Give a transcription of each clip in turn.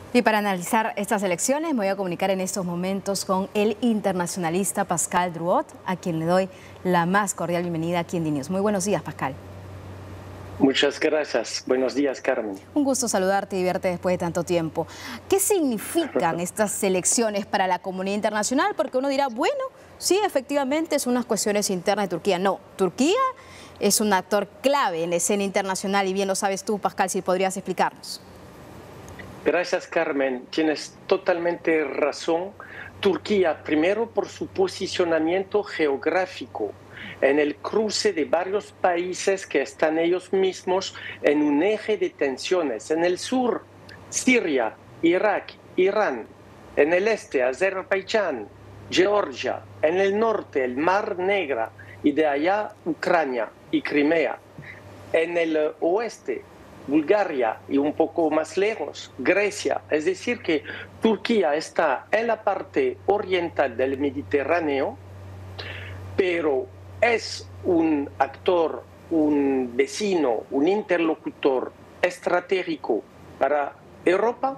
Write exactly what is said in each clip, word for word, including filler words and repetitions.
Y para analizar estas elecciones me voy a comunicar en estos momentos con el internacionalista Pascal Druot, a quien le doy la más cordial bienvenida aquí en DiNews. Muy buenos días, Pascal. Muchas gracias. Buenos días, Carmen. Un gusto saludarte y verte después de tanto tiempo. ¿Qué significan estas elecciones para la comunidad internacional? Porque uno dirá, bueno, sí, efectivamente son unas cuestiones internas de Turquía. No, Turquía es un actor clave en la escena internacional y bien lo sabes tú, Pascal, si podrías explicarnos. Gracias, Carmen. Tienes totalmente razón. Turquía, primero por su posicionamiento geográfico en el cruce de varios países que están ellos mismos en un eje de tensiones. En el sur, Siria, Irak, Irán. En el este, Azerbaiyán, Georgia. En el norte, el Mar Negro. Y de allá, Ucrania y Crimea. En el oeste, Bulgaria y un poco más lejos, Grecia. Es decir, que Turquía está en la parte oriental del Mediterráneo, pero es un actor, un vecino, un interlocutor estratégico para Europa,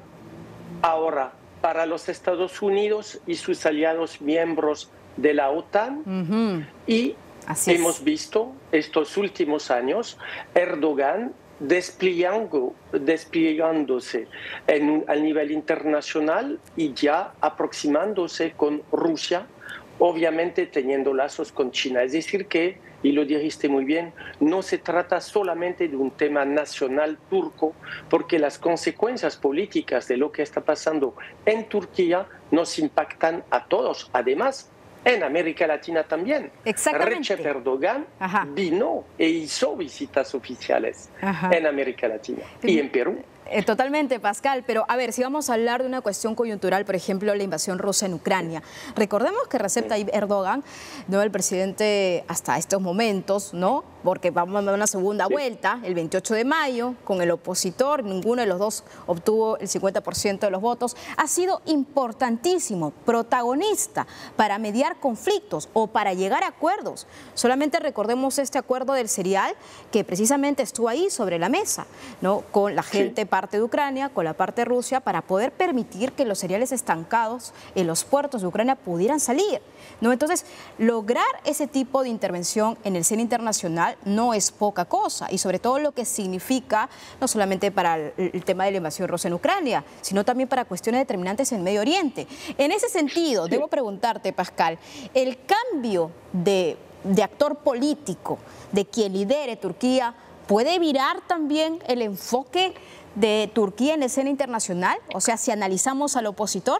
ahora para los Estados Unidos y sus aliados miembros de la OTAN. Uh-huh. Y Así hemos es. visto estos últimos años Erdogan desplegando, desplegándose en un, a nivel internacional y ya aproximándose con Rusia, obviamente teniendo lazos con China. Es decir que, y lo dijiste muy bien, no se trata solamente de un tema nacional turco, porque las consecuencias políticas de lo que está pasando en Turquía nos impactan a todos. Además, en América Latina también. Recep Erdogan Ajá. vino e hizo visitas oficiales Ajá. en América Latina y en Perú. Eh, totalmente, Pascal, pero a ver, si vamos a hablar de una cuestión coyuntural, por ejemplo, la invasión rusa en Ucrania. Recordemos que Recep Tayyip Erdogan, no el presidente hasta estos momentos, ¿no? Porque vamos a una segunda sí. vuelta, el veintiocho de mayo, con el opositor, ninguno de los dos obtuvo el cincuenta por ciento de los votos, ha sido importantísimo, protagonista para mediar conflictos o para llegar a acuerdos. Solamente recordemos este acuerdo del cereal que precisamente estuvo ahí sobre la mesa, ¿no? Con la gente sí. parte de Ucrania, con la parte de Rusia, para poder permitir que los cereales estancados en los puertos de Ucrania pudieran salir, ¿no? Entonces, lograr ese tipo de intervención en el escena internacional no es poca cosa, y sobre todo lo que significa no solamente para el, el tema de la invasión rusa en Ucrania, sino también para cuestiones determinantes en Medio Oriente. En ese sentido, debo preguntarte, Pascal, el cambio de, de actor político, de quien lidere Turquía, ¿puede virar también el enfoque de Turquía en la escena internacional? O sea, si analizamos al opositor.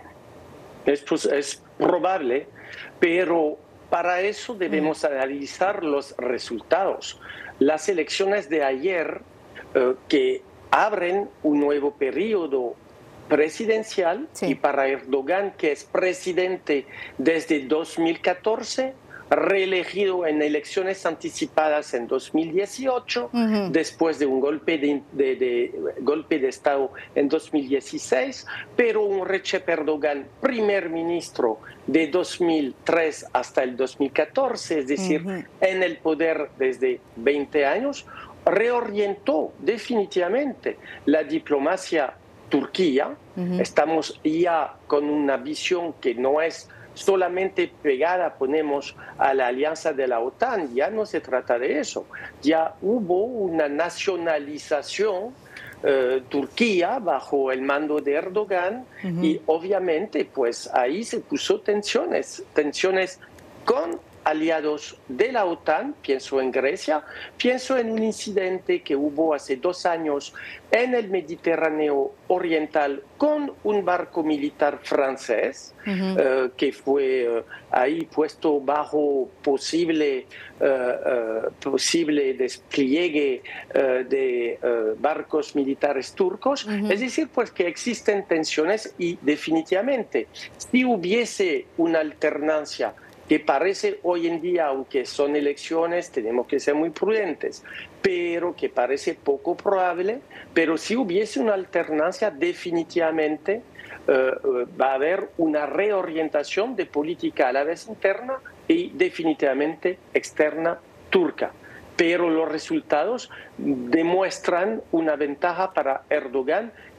Es, pues, es probable, pero para eso debemos mm. analizar los resultados. Las elecciones de ayer, eh, que abren un nuevo periodo presidencial, sí. y para Erdogan, que es presidente desde dos mil catorce, reelegido en elecciones anticipadas en dos mil dieciocho, uh-huh. después de un golpe de, de, de, golpe de Estado en dos mil dieciséis, pero un Recep Erdogan primer ministro de dos mil tres hasta el dos mil catorce, es decir, uh-huh. en el poder desde veinte años, reorientó definitivamente la diplomacia turquía. Uh-huh. Estamos ya con una visión que no es solamente pegada, ponemos a la alianza de la OTAN, ya no se trata de eso. Ya hubo una nacionalización eh, Turquía bajo el mando de Erdogan, uh-huh. y obviamente pues ahí se puso tensiones, tensiones con aliados de la OTAN, pienso en Grecia, pienso en un incidente que hubo hace dos años en el Mediterráneo Oriental con un barco militar francés, uh-huh. eh, que fue eh, ahí puesto bajo posible, eh, eh, posible despliegue eh, de eh, barcos militares turcos. Uh-huh. Es decir, pues que existen tensiones y definitivamente, si hubiese una alternancia que parece hoy en día, aunque son elecciones, tenemos que ser muy prudentes, pero que parece poco probable, pero si hubiese una alternancia, definitivamente eh, va a haber una reorientación de política a la vez interna y definitivamente externa turca. Pero los resultados demuestran una ventaja para Erdogan que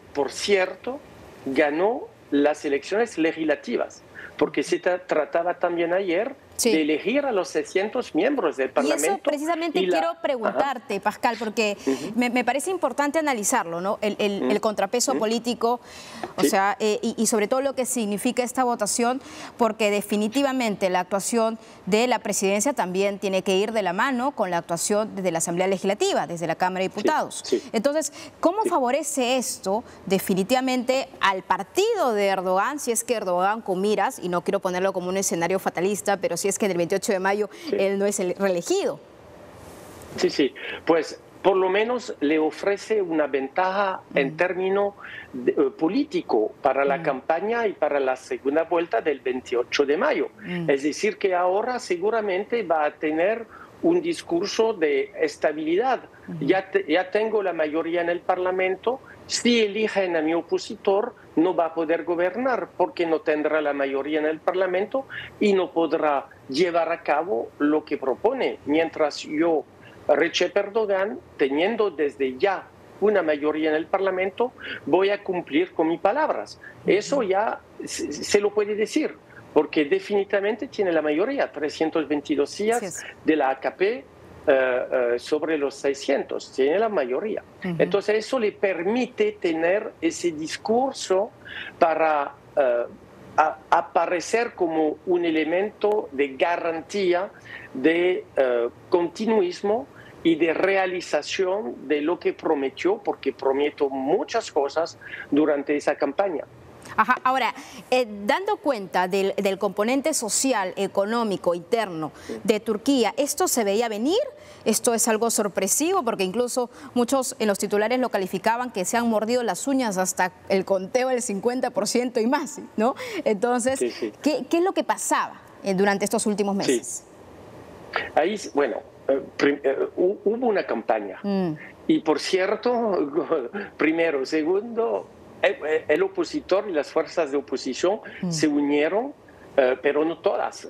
por cierto, ganó las elecciones legislativas, porque se tra trataba también ayer sí. de elegir a los seiscientos miembros del Parlamento. Y eso precisamente y la... quiero preguntarte, Ajá. Pascal, porque uh-huh. me, me parece importante analizarlo, ¿no? El, el, uh-huh. el contrapeso uh-huh. político, o sí. sea, eh, y, y sobre todo lo que significa esta votación, porque definitivamente la actuación de la presidencia también tiene que ir de la mano con la actuación desde la Asamblea Legislativa, desde la Cámara de Diputados. Sí. Sí. Entonces, ¿cómo sí. favorece esto definitivamente al partido de Erdogan, si es que Erdogan con miras, y no quiero ponerlo como un escenario fatalista, pero si es que en el veintiocho de mayo sí. él no es el reelegido? Sí, sí, pues por lo menos le ofrece una ventaja mm. en términos de, uh, político para la mm. campaña y para la segunda vuelta del veintiocho de mayo. Mm. Es decir, que ahora seguramente va a tener un discurso de estabilidad. Mm. Ya, te, ya tengo la mayoría en el Parlamento. Si eligen a mi opositor, no va a poder gobernar porque no tendrá la mayoría en el Parlamento y no podrá llevar a cabo lo que propone. Mientras yo, Recep Erdogan, teniendo desde ya una mayoría en el Parlamento, voy a cumplir con mis palabras. Eso ya se, se lo puede decir, porque definitivamente tiene la mayoría, trescientos veintidós sillas de la A K P, Uh, uh, sobre los seiscientos, tiene la mayoría. Uh-huh. Entonces eso le permite tener ese discurso para uh, a, aparecer como un elemento de garantía de uh, continuismo y de realización de lo que prometió, porque prometió muchas cosas durante esa campaña. Ajá. Ahora, eh, dando cuenta del, del componente social, económico, interno de Turquía, ¿esto se veía venir? ¿Esto es algo sorpresivo? Porque incluso muchos en los titulares lo calificaban que se han mordido las uñas hasta el conteo del cincuenta por ciento y más, ¿no? Entonces, sí, sí. ¿qué, ¿qué es lo que pasaba eh, durante estos últimos meses? Sí. Ahí, bueno, eh, eh, hubo una campaña. Mm. Y por cierto, primero, segundo... El opositor y las fuerzas de oposición mm. se unieron, uh, pero no todas. ¿eh?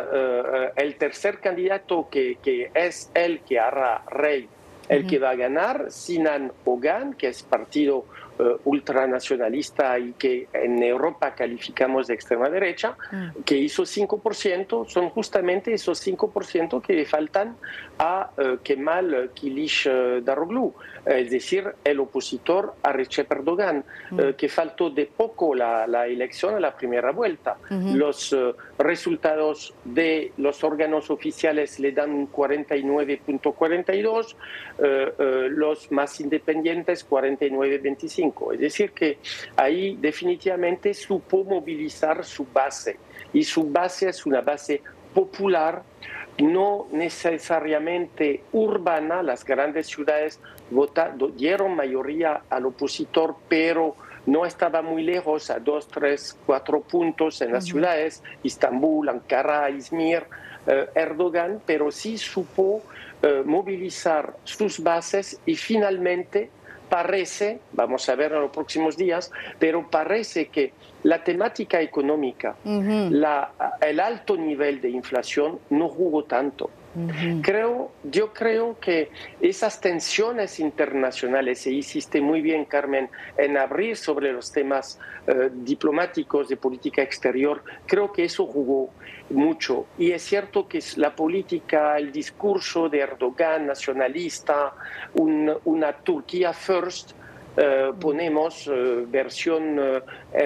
Uh, el tercer candidato que, que es el que hará rey, el mm. que va a ganar, Sinan Ogan, que es partido uh, ultranacionalista y que en Europa calificamos de extrema derecha, mm. que hizo cinco por ciento, son justamente esos cinco por ciento que le faltan a uh, Kemal Kılıçdaroğlu, es decir, el opositor a Recep Erdogan, mm. uh, que faltó de poco la, la elección a la primera vuelta. Mm-hmm. Los uh, resultados de los órganos oficiales le dan un cuarenta y nueve punto cuarenta y dos, uh, uh, los más independientes cuarenta y nueve punto veinticinco. Es decir, que ahí definitivamente supo movilizar su base, y su base es una base popular, no necesariamente urbana. Las grandes ciudades votaron, dieron mayoría al opositor, pero no estaba muy lejos, a dos, tres, cuatro puntos en las uh-huh. ciudades, Istambul, Ankara, Izmir, eh, Erdogan, pero sí supo eh, movilizar sus bases y finalmente parece, vamos a ver en los próximos días, pero parece que la temática económica, uh-huh. la, el alto nivel de inflación no jugó tanto. Uh-huh. Creo, yo creo que esas tensiones internacionales, e hiciste muy bien, Carmen, en abrir sobre los temas eh, diplomáticos de política exterior, creo que eso jugó mucho. Y es cierto que la política, el discurso de Erdogan nacionalista, un, una Turquía first, eh, ponemos eh, versión eh,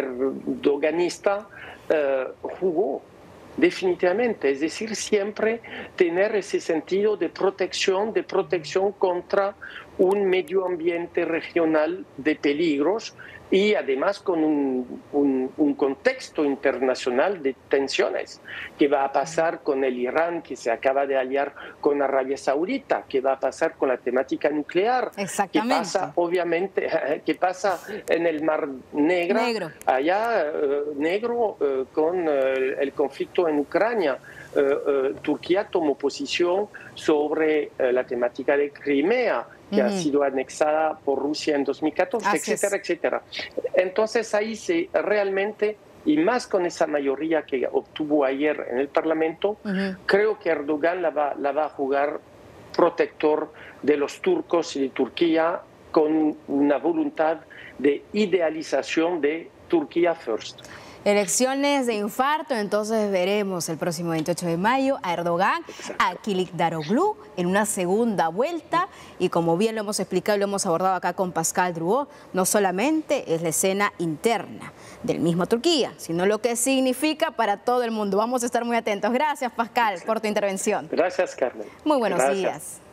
erdoganista, eh, jugó definitivamente, es decir, siempre tener ese sentido de protección, de protección contra un medio ambiente regional de peligros y además con un, un, un contexto internacional de tensiones. ¿Qué va a pasar con el Irán, que se acaba de aliar con Arabia Saudita? ¿Qué va a pasar con la temática nuclear? Exactamente. ¿Qué pasa, obviamente, qué pasa en el Mar Negro, negro. allá uh, negro uh, con uh, el conflicto en Ucrania? Uh, uh, Turquía tomó posición sobre uh, la temática de Crimea, que uh-huh. ha sido anexada por Rusia en dos mil catorce, Así etcétera, es. etcétera. Entonces ahí se realmente, y más con esa mayoría que obtuvo ayer en el Parlamento, uh-huh. creo que Erdogan la va, la va a jugar protector de los turcos y de Turquía, con una voluntad de idealización de Turquía First. Elecciones de infarto, entonces veremos el próximo veintiocho de mayo a Erdogan, Exacto. a Kılıçdaroğlu en una segunda vuelta, y como bien lo hemos explicado y lo hemos abordado acá con Pascal Drouot, no solamente es la escena interna del mismo Turquía, sino lo que significa para todo el mundo. Vamos a estar muy atentos. Gracias, Pascal, por tu intervención. Gracias, Carmen. Muy buenos Gracias. días.